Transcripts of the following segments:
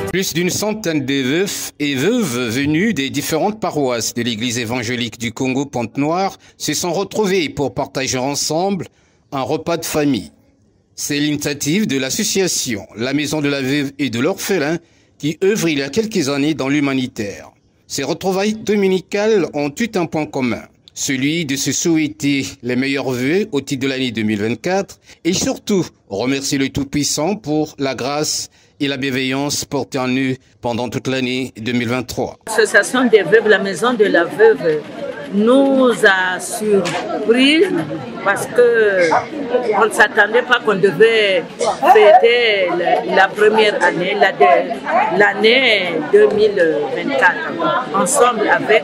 Plus d'une centaine de veufs et veuves venus des différentes paroisses de l'Église évangélique du Congo Pointe-Noire se sont retrouvés pour partager ensemble un repas de famille. C'est l'initiative de l'association La Maison de la Veuve et de l'Orphelin qui œuvre il y a quelques années dans l'humanitaire. Ces retrouvailles dominicales ont eu un point commun, celui de se souhaiter les meilleurs vœux au titre de l'année 2024 et surtout remercier le Tout-Puissant pour la grâce et la bienveillance portée en eux pendant toute l'année 2023. L'association des veuves, la Maison de la Veuve, nous a surpris parce qu'on ne s'attendait pas qu'on devait fêter la première année, l'année 2024, ensemble avec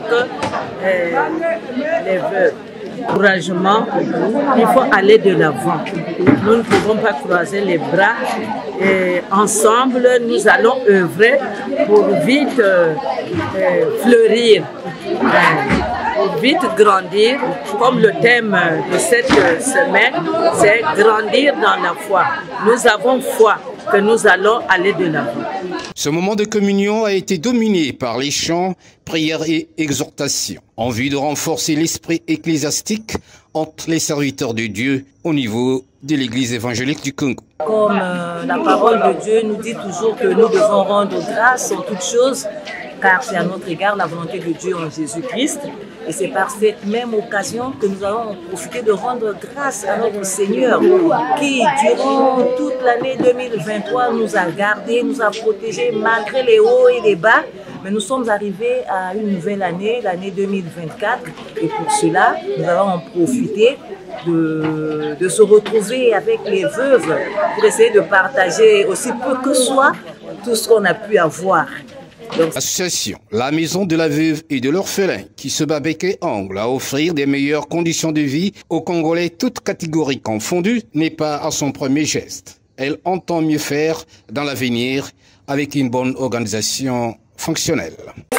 les veuves. Encouragement, il faut aller de l'avant. Nous ne pouvons pas croiser les bras. Et ensemble, nous allons œuvrer pour vite fleurir, pour vite grandir. Comme le thème de cette semaine, c'est grandir dans la foi. Nous avons foi que nous allons aller de l'avant. Ce moment de communion a été dominé par les chants, prières et exhortations, en vue de renforcer l'esprit ecclésiastique entre les serviteurs de Dieu au niveau de l'Église évangélique du Congo. Comme la parole de Dieu nous dit toujours que nous devons rendre grâce en toutes choses, car c'est à notre égard la volonté de Dieu en Jésus-Christ. Et c'est par cette même occasion que nous allons profiter de rendre grâce à notre Seigneur qui, durant toute l'année 2023, nous a gardés, nous a protégés malgré les hauts et les bas. Mais nous sommes arrivés à une nouvelle année, l'année 2024. Et pour cela, nous allons en profiter de se retrouver avec les veuves pour essayer de partager aussi peu que soit tout ce qu'on a pu avoir. L'association La Maison de la Veuve et de l'Orphelin, qui se bat bec et ongle à offrir des meilleures conditions de vie aux Congolais, toutes catégories confondues, n'est pas à son premier geste. Elle entend mieux faire dans l'avenir avec une bonne organisation fonctionnelle.